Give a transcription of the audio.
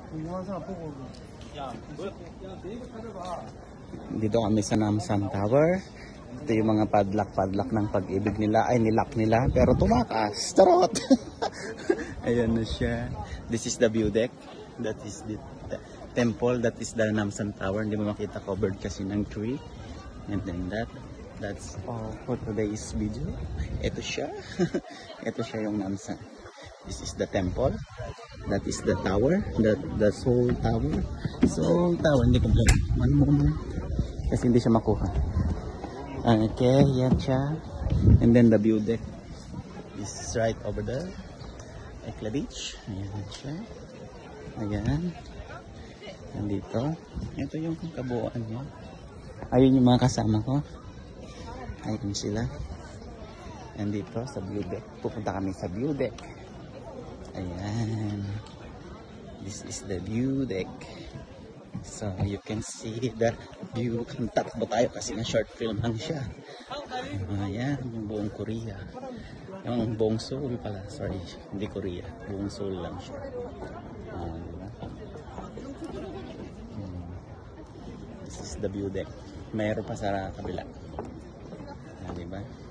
Dito kami sa Namsan Tower. Ito yung mga padlock ng pag-ibig nila. Ay, nilock nila. Pero tumakas. Tarot! Ayan na siya. This is the view deck. That is the temple. That is the Namsan Tower. Hindi mo makita, covered kasi ng tree. And then that's all for today's video. Ito siya. Ito siya yung Namsan. This is the temple. That is the tower. The Seoul Tower. Seoul Tower. Hindi ko mo. Kasi hindi siya makuha. Okay, yan siya. And then the view deck is right over there. Ekla Beach. Ayan siya. Ayan. Nandito. Ito yung kabuuan niya. Ayun yung mga kasama ko. Ayun sila. Nandito sa view deck. Pupunta kami sa view deck. Ayan. This is the view deck. So you can see the view. Takbo tayo kasi na short film lang siya. Ayan, yung buong Korea. Yung buong Seoul pala. Sorry, hindi Korea. Buong Seoul lang siya. Diba? This is the view deck. Mayroon pa sa kabila. Diba?